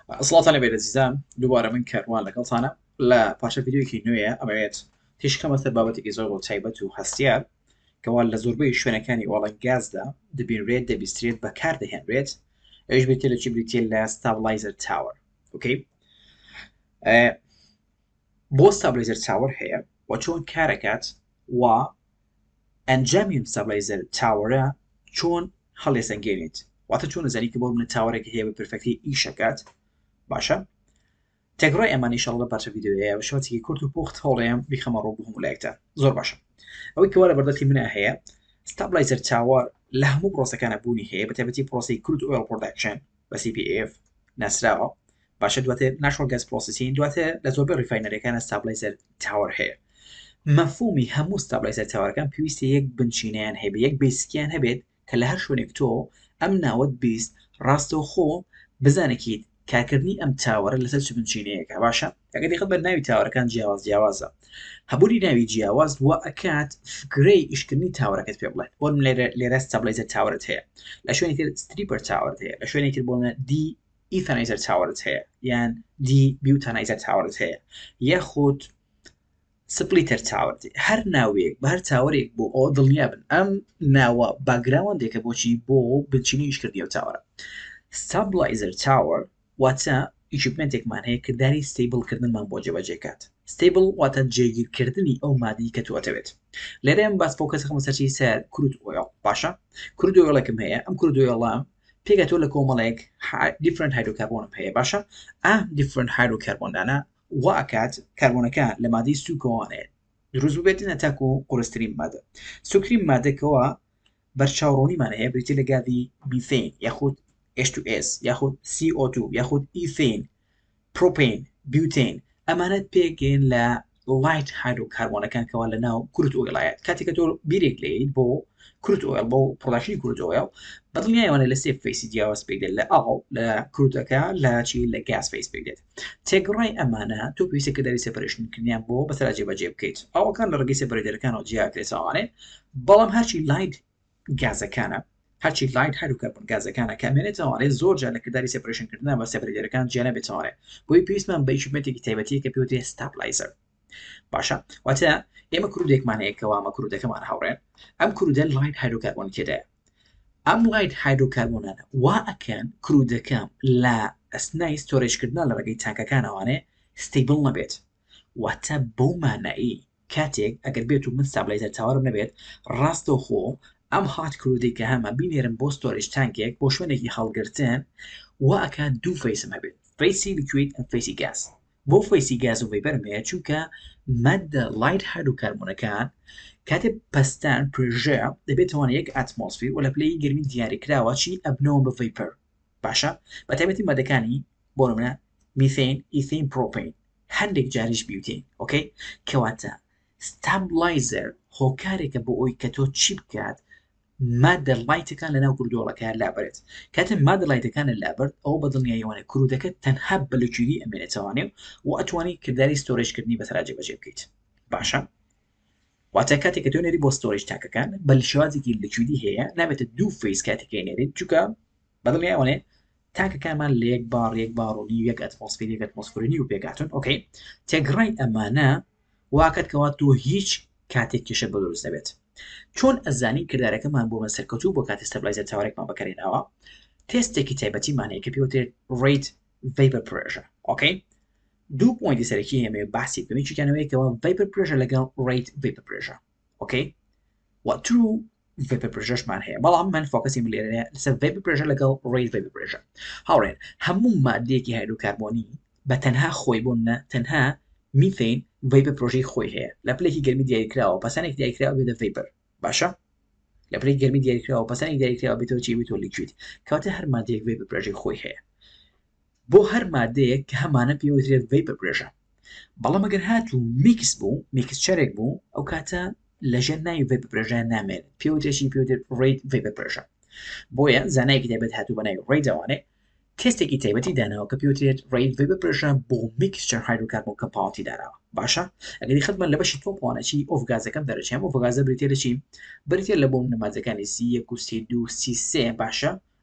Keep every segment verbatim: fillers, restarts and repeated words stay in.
سڵاوتان لەبێت عزیزان، دووبارە من کەروان لەگەڵتانە لە پاشە ڤیدیۆیەکی نوێیە. ئەمەوێت تێشکەمە سەر بابەتێکی زۆر بۆ تایبەت و هەستیار کەوا لە زۆربەی شوێنەکانی ئۆڵەنگ گازدا دەبینرێت دەبیسترێت بەکار دەهێنرێت. ئەویش بێتێ لە چی بریتێ لە ستابلایزەر تاوەر. ئۆکەی، بۆ ستابلایزەر تاوەر هەیە و چۆن کارەکات و ئەنجامی ستابلایزەر تاوەرە چۆن هەڵێسەنگێنیت، واتە چۆن نزانی کە بۆ منە تاوەرێکی هەیە بە پرفەکتی ئیشەکات. باشە، تێگڕای ئەمانی ئینشاڵڵا لە پاشە ڤیدیۆیە بە شێوەیەکی کورت و پوخت هەوڵەیەم بیخەمە ڕۆ بۆ هەموو لایەکتان. زۆر باشە. ئەوەی کەوا لە بەردەستی منە هەیە ستابلایزەر تاوەر لە هەموو پرۆسەکانە بوونی هەیە، بە تایبەتی پرۆسی کورد ئۆیل پرۆداکشن بە سی پی ئێف ناسراوە. باشە، دواتر ناشۆنال گاز پرۆسسینگ، دواتر لە زۆربەی ڕیفاینەریەکانە ستابلایزەر تاوەر هەیە. مەفهومی هەموو ستابلایزەر تاوەرەکان پێویستە یەک بنچینەیان هەبێت، یەک بیسکیان هەبێت کە لە هەر شوێنێک تۆ ئەم ناوت بیست ڕاستەوخۆ بزانێکیت کارکردنی ئەم تاوەرە لەسەر چ بنچینەیەکە. باشە، ئەگەر دقت بە ناوی تاوەرەکان جیاواز جیاوازە، هەبووری ناوی جیاواز وە ئەکات فکرەی ئیشکردنی تاوەرەکەت پێ بڵێت. بۆ لێرە لێرە ستابلایزەر تاوەرت هەیە، لە شوێنی تر ستریپەر تاوەرت هەیە، لە شوێنی تر بۆنە دی ئیثانایزەر تاوەرت هەیە، یان دی بیوتانایزەر تاوەرت هەیە، یاخود سپلیتەر تاوەرت. هەر ناوێک بە هەر تاوەرێک بۆ ئەو دڵنیا بن ئەم ناوە باگراوندێکە بۆچی بۆ بنچینی ئیشکردنی ئەو تاوەرە. ستابلایزەر تاوەر واتە ئیکیپمنتێکمان هەیە کە داری ستیبڵکردنمان بۆ جێبەجێکات. ستیبڵ واتە جێگیرکردنی ئەو مادی کە تۆتەوێت. لێرە ئەم باس فۆکەسەکەم سەرچی سەر کورد ئۆیڵ. باشە، کورد ئۆیڵێکم هەیە، ئەم کورد ئۆیڵام پێگاتۆ لە کۆمەڵێک دیفرنت هایدرۆکاربۆنم هەیە. باشە، ئەم دیفرنت هایدرۆکاربۆنانە وا ئەکات کاربۆنەکە لە مادەی سوکۆوانەیە دروست ببێتنە تاکو قورسترین مادە. سوکرین مادەکەوە بەرچاوڕۆنیمان هەیە بریتێ لە گازی میثین یاخود ئێچ تو ئێس یاخود سی ئۆ تو یاخود ئیثین، پرۆپین، بیوتین. ئەمانەت پێگەین لە لایت هایدرۆکاربۆنەکان کەوا لە ناو کورد ئۆیڵایەت. کاتێککە تۆ بیرێک لێیت بۆ کورد ئۆیڵ بۆ پرۆداکشنی کورد ئۆیڵ، بەدڵنیایەوەنە لە سێ فەیسی جیاواز پێدێت، لە ئاو لە کوردەکە لە چی لە گاز فەیس پێدێت. تێگڕای ئەمانە تۆ پێویستە کە داری سێپەرێشنکردنیان بۆ بەسەرا جێبەجێ بکەیت. ئەوەکان لە ڕێگەی سێپەرێتەرەکانەوە جیاکرێتەوانێ، بەڵام هەرچی لایت گازەکانە، هەرچی لایت هایدرۆکاربۆن گازەکانە کامێنێتەوانێت زۆرجار لە کردداری سێپەرێشنکردنە بە سێپەرێتەرەکان جیانە بێتەوانێت. بۆی پێویستمان بە ئیکیپمنتێکی تایبەتی کە پێوترێت ستابلایزەر. باشە، واتە ئێمە کورودێکمان هەیە کەوا ئەمە کورودەکەمان هاوڕێن، ئەم کورودە لایت هایدرۆکاربۆن تێدایە. ئەم لایت هایدرۆکاربۆنانە وا ئەکەن کورودەکەم لە ئەسنای ستۆرێجکردنا لە ڕێگەی تانکەکانەوانێ ستیبڵ نەبێت. واتە بەو مانایی کاتێک ئەگەر بێت و من ستابلایزەر تاوەرم نەبێت، ڕاستەوخۆ ئەم هات کرودەی کە هەمە بینێرم بۆ ستۆرێج تانکێک بۆ شوێنێکی هەڵگرتن، وا ئەکات دوو فەیسم هەبێت، فەیسی لیکوید ئەن فەیسی گاز. بۆ فەیسی گاز و ڤەیپەرم هەیە چونکە مادە لایت هایدرۆکاربۆنەکان کاتێ پەستان پرژە دەبێتەوانە یەک ئاتمۆسفیر و لە پلەی گەرمی دیاریکراوە چی ئەبنەوە بە ڤەیپەر. باشە، بە تایبەتی مادەکانی بۆ نمونە میثین، ئیثین، پرۆپین، هەندێک جاریش بیوتین. ئۆکەی، کەواتە ستابلایزەر هۆکارێکە بۆ ئەوی کە تۆ چی بکات مادە لایتەکان لە ناو کورودۆڵەکە لابرێت. کاتە مادە لایتەکانە لابرد، ئەو بەدڵنیاییوانە کورودەکە تەنها بە لەکوێری ئەمێنێتەوانێ و ئەتوانی کردداری ستۆرێجکردنی بەسەرا جێبەجێ بکەیت. باشە، واتە کاتێک کە تۆ نێری بۆ ستۆرێج تاکەکان بە شێوازێکی لەکوێری هەیە، نابێتە دوو فەیس کاتێکی نێریت، چونکە بەدڵنیاییوانێ تاکەکانمان لە یەک بار یەک باڕۆنی یەک ئەتمۆسفێر یەک ئەتمۆسفێرنی و پێگاتون. ئۆکەی، تێگڕای ئەمانە واکات کەوا تۆ هیچ کاتێک کێشە بە دروست دەبێت. چۆن ئەزانی کردارەکەمان بۆ مە سەرکەوتوو بۆ کاتی ستابلایزەر تاوەرێکمان بەکارێناوە؟ تێستێکی تایبەتیمان هەیە کە پێوترێت ڕێید ڤەیپەر پرێژە. ئۆکەی، دوو پۆینتی سەرەکی هەمێ باسی بکەین. چیکانەوەیەکەوە ڤەیپەر پرێژە لەگەڵ ڕێید ڤەیپەر پرێژە. ئۆکەی، و ترو ڤەیپەر پرێژەشمان هەیە، بەڵام من فۆکەسی لێرەیە لەسەر ڤەیپەر پرێژە لەگەڵ ڕێید ڤەیپەر پرێژە. هاوڕێن، هەموو مادەیەکی هایدرۆکاربۆنی بە تەنها خۆی بوونە تەنها میثین ڤەیپەر پرۆژەی خۆی هەیە، لە پلێکی گەرمی دیاریکراوە پەسانێک دیاریکراوە بێتە ڤەیپەر. باشە، لە پلەی گەرمی دیاریکراوە پەسانێک دیاریکراوە بێتەوە چی بێتەوە لیکوید. کەواتە هەر مادەیەک ڤەیپەر پرێژەی خۆی هەیە. بۆ هەر مادەیەک کە هەمانە پێوترێت ڤەیپەر پرێژە. بەڵام ئەگەر هاتوو میکس بوو، میکسچەرێک بوو، ئەو کاتە لەژێر ناوی ڤەیپەر پرێژە نامێنێت، پێوترێکی پێوترێت ڕێید ڤەیپەر پرێژە. بۆیە زانایەکی تایبەت هاتوو بە ناوی ڕێیدەوانێ تێستێکی تایبەتی داناوە کە پێوترێت ڕێید ڤەیپەر پرێژە بۆ میکسچەر هایدرۆکاربۆن کەمپاوەنتی داناوە. باشە، ئەگەری خەتمان لە بەشی تۆپوانە چی ئۆف گازەکەم دەرەچێم، ئۆف گازە بریتێ لە چی؟ بریتێ لە بۆ نمازەکانی سی یەک و سی دوو سی سێ. باشە،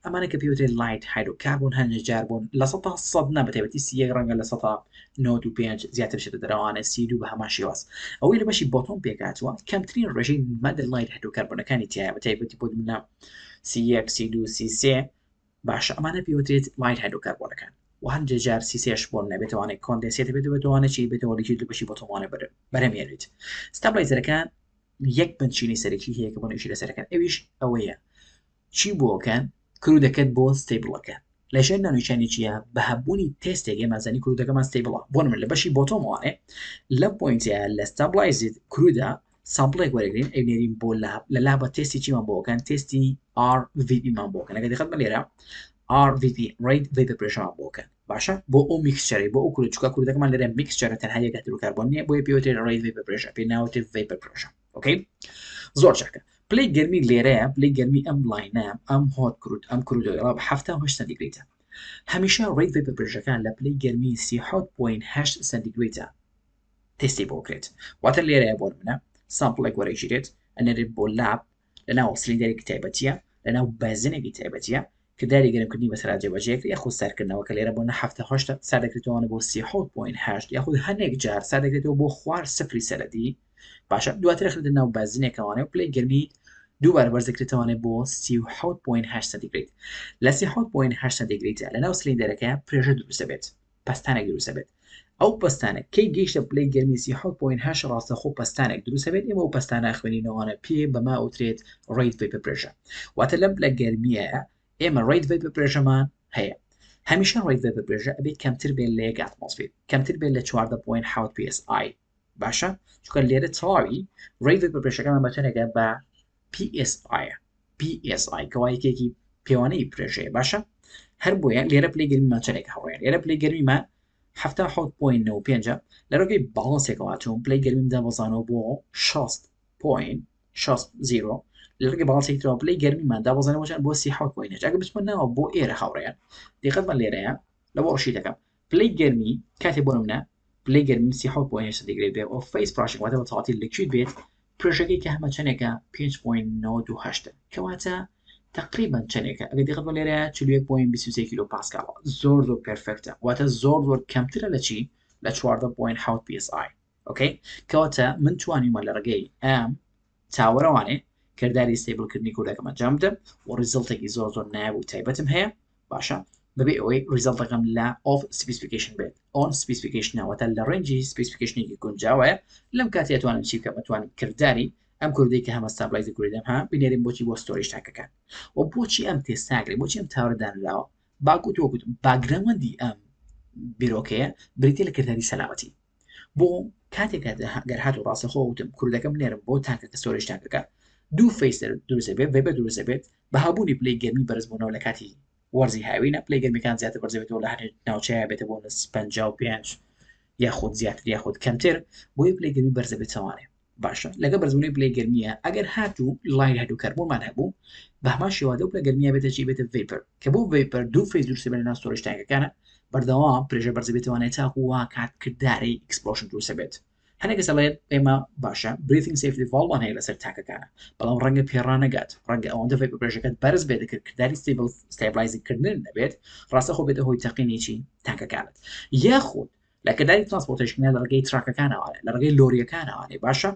ئەمانە کە پێوترێت لایت هایدرۆکاربۆن هەنجە جار بوون لە سەدا سەد نەبەتەبەتی سی یەک ڕەنگە لە سەدا نۆت و پێنج زیاتر شێتە دەروانە سی دوو بە هەمان شێواز ئەوەی لە بەشی بۆتۆم پێکاتوە کەمترین ڕێژەی مەدە لایت هایدرۆکاربۆنەکانی تایە بەتایبەتی بۆ منە سی یەک سی دوو سی سێ باشە ئەمانە پێوترێت لایت هایدرۆکاربۆنەکان و هەندێک جار سی سێش بۆن نەبێتوانێت کۆندێسێتە بێت بێتوانە چی بێتەوە لیکوید لە بەشی بۆتۆمانە بەرەمێنێت ستابلایزەرەکان یەک بنچینی سەرەکی هەیە کە بۆ نوێژی لەسەرەکان ئەویش ئەوەیە چی بۆکەن کرو دەکەت بۆ ستیبڵەکە لەژێر نانویشانی چیە بە هەبوونی تێستێک ئێمەزانی کرو دەکەمان ستیبڵە بۆ من لە بەشی بۆتۆموانێ لە پۆینتە لە ستابلایزت کرودا سامپڵێک وەرەگرین ئەوێنێرین بۆ لە لابە تێستی چیمان بۆکەن تێستی آر وی پی مان بۆکەن ئەگە دەخەت بە لێرە آر وی پی ڕید ڤیپر پرێشەمان بۆکەن باشە بۆ ئەو میکسچەرەی بۆ ئەو کورچکە کوردەکەمان لێرە میکسچەرە تەنها یەک هایدرۆکاربۆن نییە بۆیە پێوترێت ڕید ڤیپر پرێشە پێی ناوتێت ڤیپر پرێشە ئۆکەی زۆر چاکە پلەی گەرمی لێرەیە پلەی گەرمی ئەم لاینە ئەم هۆت کروت ئەم کرودۆڵا بە هەفتە و هەشت سەنتیگرێدە هەمیشە ڕید ڤیپر پرێشەکان لە پلەی گەرمی سی حوت پۆین هەشت سەنتیگرێدە تێستی بۆ بکرێت واتە لێرەیە بۆ منە سامپڵێک وەرەگیرێت ئەنێرێت بۆ لاب لەناو سلیندەرێکی تایبەتیە لەناو بەزنێکی تایبەتیە کە داری گەرمکردنی بەسەرا جێبەجێک یاخود سەرکردنەوە کە لێرە بۆ نە هەفتە هەشت سادەکرێتەوەوانە بۆ سی حوت پۆین هەشت یاخود هەنێک جار سادەکرێتەوە بۆ خوار سفری سەرەتی باشە دواتر خرێتە ناو بەزنێکەوانێ و پلەی گەرمی دووبارە بەرزەکرێتەوەوانێ بۆ سی حوت پۆین هەشت سەنتیگرێد لە سی حوت پۆین هەشت سەنتیگرێدە لەناو سلیندەرەکە پرێژە دروستە بێت پەستانێک دروستە بێت ئەو پستانە کەی گەیشتە پلەی گەرمی سی حوت پۆین هەشت ڕاستەخۆ پستانێک دروستە بێت ئێمە ئەو پستانە خوێنینەوەوانە پێ بەما ئوترێت ڕید ڤیپر پرێشە واتە لەم لە گەرمیە ئێمە ڕید ڤیپر پرێشەمان هەیە هەمیشە ڕید ڤیپر پرێشە ئەبێت کەمتر بێت لە یەک ئاتمۆسفێر کەمتر بێت لە چواردە پۆین حوت پی ئس ئای باشە چونکە لێرە تەواوی ڕید ڤیپر پرێشەکەمان بەچەنێکە بە پی ئس ئای پی ئس ئای کەوا یەکێکی پێوانەی پرێژەیە باشە هەر بۆیە لێرە پلەی گەرمیمان چەندێک هەوڕێن لێرە پلەی گەرمیمان هەفتە حوت پۆین نۆ پێنج لە ڕۆگەی باڵانسێکەوەتون پلەی گەرمیمدا بەزانەوە بۆ شەست پۆین شەست زیرۆ لە ڕێگەی باڵانسێکترەوە پلەی گەرمیمان دابەزانەوە چەند بۆ سی حوت پۆین هەشت ئەگە بچمە ناوە بۆ ئێرە هاوڕێیان دقت بە لێرەیە لە بۆ ڕشی دەکەم پلەی گەرمی کاتێک بۆ نمونە پلەی گەرمی سی حوت پۆین هەشت سەنتیگرێد بێت ئەو فەیس فراشنگ واتە بە تەواتی لیکوید بێت پرێژەکەی کە هەمە چەندێکە پێنج پۆین نۆ دو هەشت کەواتە تقریبا چەندێکە ئەگە دقت بە لێرە چل و یەک پۆین بیست و سێ کیلۆ پاسکال زۆر زۆر پێرفێکتە واتە زۆر زۆر کەمترە لە چی لە چواردە پۆین حوت پی ئس ئای ئۆکەی کەواتە من توانیمە لە ڕێگەی ئەم چاوەڕەوانێ کردداری ستیبلکردنی کوردەکەم ئەنجام بدەم و ریزڵتێکی زۆر زۆر نایب و تایبەتم هەیە باشە بەبێ ئەوەی ریزڵتەکەم لە ئۆف سپیسیفیکیشن بێت ئۆن سپیسیفیکیشنەوەتە لە ڕێنجی سپیسیفیکیشنێکی گونجاوەیە لەم کاتی ئەتوانم چی بکەم ئەتوانم کردداری ئەم کوردی کە هەمە ستابلایزی کوردەم ها بینێریم بۆچی بۆ ستۆریج تاکەکان و بۆچی ئەم تێستاگری بۆچی ئەم تاوەدانراوە باگوت وەگوت باگرەوەندی ئەم بیرۆکەیە بریتە لە کردداری سەلاوەتی بۆ کاتێکە گەر هات و ڕاستەخۆ وتم کوردەکەم نێرم بۆ تاکەکە ستۆریج تاکەکە دوو فەیس دروستە بێت ڤیپر دروستە بێت بە هەبوونی پلەی گەرمی بەرزبوونەوە لە کاتی وەرزی هاوینە پلەی گەرمیەکان زیاتر بەرزێتەوە لە هەر ناوچەیە بێتە بۆ پەنجا و پێنج یاخود زیاتر یاخود کەمتر بۆیە پلەی گەرمی بەرزە بێتەوانێ باشە لەگە بەرزبوونی پلەی گەرمیە ئەگەر هاتوو لایت هایدرۆکاربۆنمان هەبوو بە هەمان شێوازە و پلە گەرمیە بێتە چی بێتە ڤیپر کە بۆ ڤیپر دوو فەیس دروستە بێت لە ناو ستۆریج تانکەکانە بەردەوام پرێژە بەرزە بێتەوانێت تاکو وا کات کردداری ئەکسپلۆژن دروستە بێت هەنێکە سەڵێت ئێمە باشە بریثینگ سیفتی ڤاڵوان هەیە لەسەر تاکەکانە بەڵام ڕەنگە پێڕانەگات ڕەنگە ئەوەندە ڤیپر پرێژەکەت بەرز بێت دەکرد کردداری ستیبل ستابلایزکردن نەبێت ڕاستەخۆ بێتە هۆی تەقینی چی تانکەکانت یاخود لە کردداری ترانسپۆرتیشنە لە ڕێگەی تراکەکانەوە لە ڕێگەی لۆریەکانەوە باشە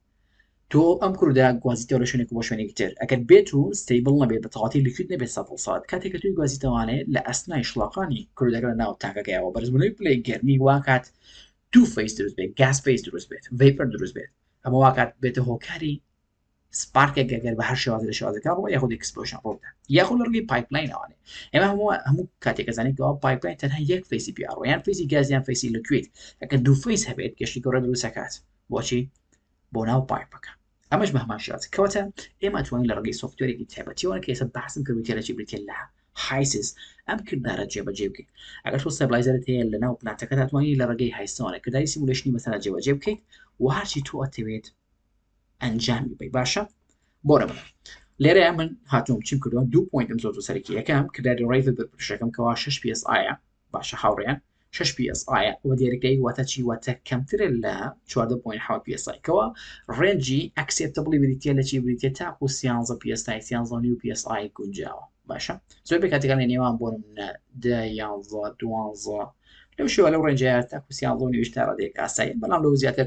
تۆ ئەم کووردا گوازیتەوە لە شوێنێک بۆ شوێنێکی تر ئەگەر بێت و ستیبل نەبێت بە تەواتی لیکوید نەبێت سەد سەد کاتێک توی گوازیتەوانێت لە ئەسنای شڵاقانی کوردەکە لە ناو تانکەکەیەوە بەرزبوونەوەی پلەی گەرمی واکات دوو فەیس دروست بێت گاز فەیس دروست بێت ڤیپر دروست بێت ئەمە واکات بێتە هۆکاری سپارکێک گەگەر بە هەر شێوازە لە شێوازەکە ڕۆ یاخود ئەکسپلۆژن ڕۆدا یاخود لە ڕێگەی پایپلاینەوانێ ئێمە هەموو هەموو کاتێک ئەزانین کەەوە پایپلاین تەنها یەک فەیسی پی ئار یان فەیسی گازیان فەیسی لیکوید ئەگەر دوو فەیس هەبێت گەشتی گەورە دروست دەکات بۆچی بۆ ناو پایپەکە ئەمەش بە هەمان شێوازە کەواتە ئێمە ئەتوانین لە ڕێگەی سۆفتوێرێکی تایبەتیەوە کە ئێستا باسم کردوتێ لە چی بریتێ لە هایسس ئەم کرددارە جێبەجێ بکەیت ئەگەر تۆ ستابلایزەرت هەیە لە ناو پلانتەکە دەتوانین لە ڕێگەی هایسەوانە کردداری سیمولیشنی مەسەلا جێبەجێ بکەیت و هەرچی تۆ ئەتەوێت ئەنجامی بدەیت باشە بۆرە بڵێ لێرەیە من هاتووم چیم کردووە دوو پۆینتم زۆر سەرەکی یەکەم کردداری ڕید ڤیپر پرێشەکەم کەوا شش پی ئس ئایە باشە هاوڕێیان شش پی ئس ئایە و دیارەکەی واتە چی واتە کەمترە لە چواردە پۆینت حوت پی ئس ئای کەوا ڕێنجی ئەکسێپتەبڵی بریتە لە چی بریتێ تاکو سیانزە پی ئس ئای سیانزە و نیو پی ئس ئای گونجاوە باشە زۆربەی کاتەکانی نێوان بۆ نمونە دە یانزە دوانزە لەو شێوە لەو ڕێنجەیە تاکو سیانزە و نوێژ تا ڕادەیەک ئاسایی بەڵام لەو زیاتر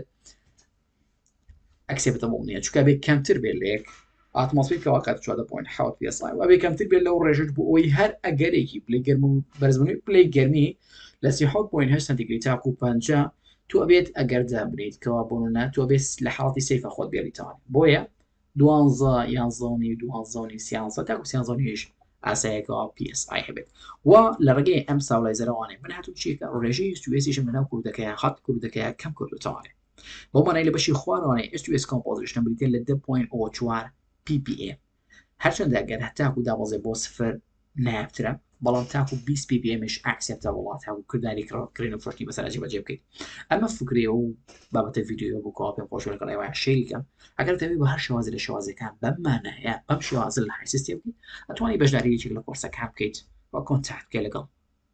ئەکسێبتە بۆ نییە چونکە بێ کەمتر بێت لە یەک ئاتمۆسفێر کەوا کات چوارده پۆینت حەوت پی اس آی و بێ کەمتر بێت لەو ڕێژت بۆ ئەوەی هەر ئەگەرێکی پلەی گەرم و بەرزبوونی پلەی گەرمی لە سی حەوت پۆینت هەشت سانتیگری تاکو و پەنجا تو ئەبێت ئەگەردا بریت کەوا بۆنە تو ئەبێت لە حاڵەتی سەیفە خۆت بێریتەوە بۆیە دوانزە یانزە و نیو دوانزە و نیو سیانزە تاکو سیانزە و نیویش ئاسایەکەوە پی اس آی هەبێت و لە ڕێگەی ئەم ساڵایزەرەوانێ من هاتوو چیەکە ڕێژەی اس تو ئێسیشم لەناو کوردەکەیە خەت کوردەکەیە کەم کردوتەوانێ بۆ مانای لە بەشی خوارەوانەی اس تو ئێس کۆمپۆزیشن بریتێن لە دە پۆینت ئەو چوار پی پی ئێ هەرچەندە گەر تاکو دابەزێ بۆ سفر نایبترە بەڵام تاکو بیست پی پی ئێمش ئاکسێپتە وڵات هەبوو کردانی کڕین و فرۆشتی بەسەراجی بەجێ بکەیت ئەمە فکرێ و بابەتە ڤیدیۆ بۆ کۆ پێم خۆش لەگەڵ ئێوە شێریکەم ئەگەر دەبێت بە هەر شێوازی لە شێوازەکان بەمانایە بەم شێوازە لە هایسیس تێ بکەیت ئەتوانی بەشداریەکی لە کۆرسەکان بکەیت و کۆنتاکت بکەیت لەگەڵ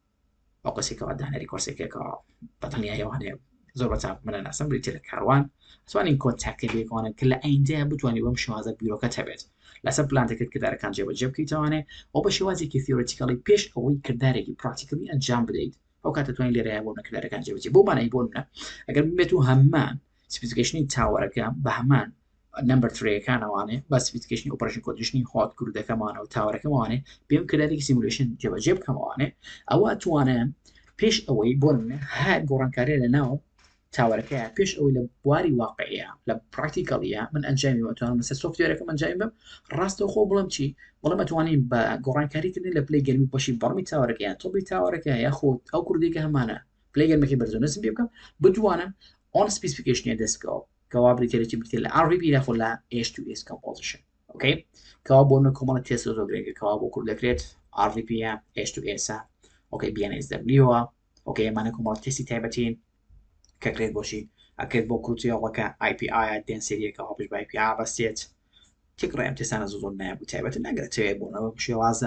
ئەو کەسێکەوە دانەری کۆرسێکێکەوە بەتەنیایەوانەیە زۆر بەچاو منە ناسم بریتێ لە کاروان توانین کۆنتاکتێ بێکوانە کە لە ئایندەیە بتوانانی بەم شێوازە بیرۆکەت هەبێت لەسەر پلانتەکەت کە دارەکان جێبەجێ بکەیتەوانێ ئەو بە شێوازێکی تیۆرەتیکەڵی پێش ئەوەی کردارێکی پراتیکلی ئەنجام بدەیت ئەو کاتە توانین لێرەیە بۆ نەکردارەکان جێبەجێ بۆ مانای بۆ منە ئەگەر بێت و هەمان سپیسیفیکیشنی تاوەرەکە بە هەمان نمبر ترەکانەوانێ بە سپیسیفیکیشنی ئۆپەرێشن کۆدیشنی هۆت کردەکەمانە و تاوەرەکەمانێ پێم کردارێکی سیمولیشن جێبەجێ بکەمەوانێ ئەوە توانە پێش ئەوەی بۆ منە هەر گۆڕانکاریە لە ناو تاوەرەکەیە پێش ئەوەی لە بواری واقعەیە لە پراکتیکەڵیە من ئەنجامی وەتوانم لەسەر سۆفتوێرەکەم ئەنجام بم ڕاستەوخۆ بڵم چی بەڵام ئەتوانین بە گۆڕانکاریکردن لە پلەی گەرمی بەشی بەڕمی تاوەرەکەیان تۆبی تاوەرەکە یاخۆ ئەو کوردێکە هەمانە پلەی گەرمەکەی بەرزۆ نەزم پێ بکەم بتوانم ئۆن سپیسیفیکیشنیە دەستکەوە کەوا بریتێکی بریتێ لە آر ڤی پی یاخۆ لە ئێچ تو ئێس کۆمپۆزیشن ئۆکەی کەوا بۆ منە کۆمەڵە تێست زۆرگرێکە کەوا بۆ کورد دەکرێت آر ڤی پی یە ئێچ تو ئێسە ئۆکەی بی ئەن ئێس دەبلیوە ئۆکەی ئەمانە کۆمەڵە تێستی تایبەتین کەکرێت بۆشی ئەکرێت بۆ کروتیەوەکە آی پی ئایە دێنسێریەکە هەڵبش بە آی پی ئا بەستێت تێکڕای ئەم تێستانە زۆر نایبوو تایبەت ناگرێتەوە بۆنەوە شێوازە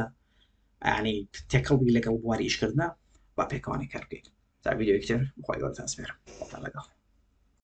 ئەنی تێکەڵبی لەگەڵ بواری ئیشکردنە با پێکەوانی کار بکەیت تا ڤیدیۆی تر بخوای گەورەتان سپێرم بەڵام لەگەڵ